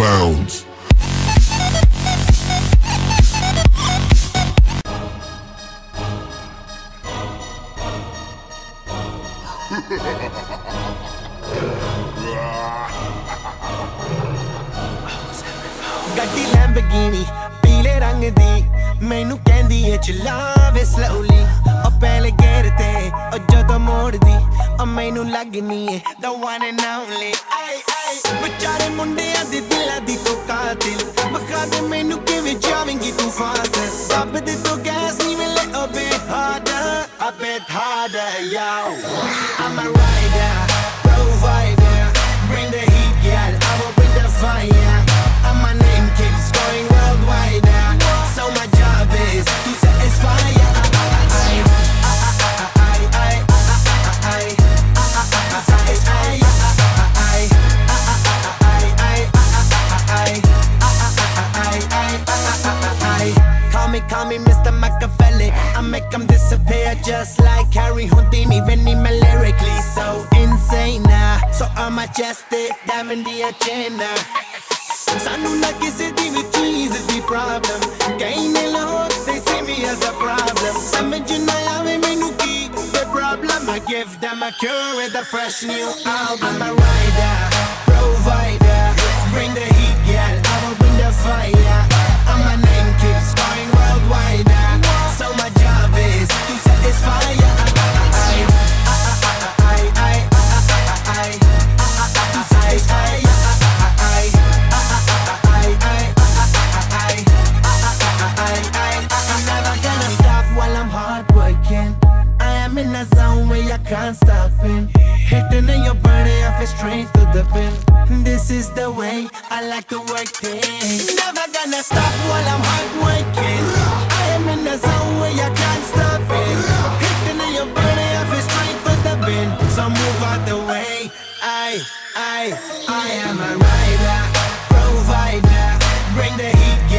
bounds. ਗੱਡੀ Lamborghini ਪੀਲੇ ਰੰਗ ਦੀ ਮੈਨੂੰ ਕਹਿੰਦੀ ਏ ਚਲਾਵੇ slowly ਉਹ ਪਹਿਲੇ ਗੇਰ ਤੇ ਉਹ ਜਦੋਂ ਮੋੜਦੀ ਉਹ ਮੈਨੂੰ ਲੱਗਨੀ ਏ the one and only ਵਿਚਾਰੇ ਮੁੰਡਿਆਂ ਦੇ ਦਿਲਾਂ ਦੀ ਤੂੰ ਕਾਤਿਲ ਮਖਾ ਦੇ ਮੈਨੂੰ ਕਿਵੇਂ ਜਾਵੇਂਗੀ ਤੂੰ ਫਾਸਟ ਦੱਬ ਦੇ ਤੂੰ ਗੈਸ ਨਹੀਂ ਮਿਲੇ a bit harder yo I'm a rider provider bring the heat girl I will bring the fire and my name keeps going worldwide so my job is to satisfy Call me Mr. Machiavelli I make them disappear just like Harry Houdini when I'm lyrically so insane so I'm majestic diamond the agenda ਸਾਨੂੰ ਨਾ ਕਿਸੇ ਦੀ ਵੀ ਚੀਜ਼ ਦੀ problem ਕਈ ਨੇ ਲੋਕ they see me as a problem ਸਮਝ ਨਾ ਆਵੇ ਮੈਨੂੰ ਕੀ the problem I give them a cure with a fresh new album I'm a rider provider bring the heat girl I will bring the fire and my name keeps going worldwide so my job is to satisfy can't stop it hitting in your body I feel straight to the pin this is the way I like to work things never gonna stop while I'm hard working I am in the zone where I can't stop it hitting in your body I feel straight to the pin so move out the way I am a rider provider bring the heat